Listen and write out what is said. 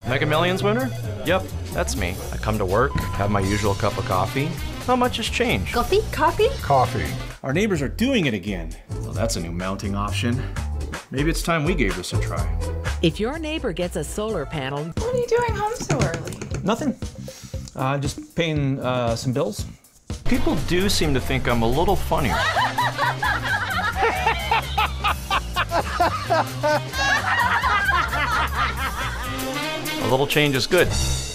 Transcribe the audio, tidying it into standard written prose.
Mega Millions winner? Yep, that's me. I come to work, have my usual cup of coffee. How much has changed? Coffee? Coffee? Coffee. Our neighbors are doing it again. Well, that's a new mounting option. Maybe it's time we gave this a try. If your neighbor gets a solar panel... What are you doing home so early? Nothing. Just paying some bills. People do seem to think I'm a little funnier. A little change is good.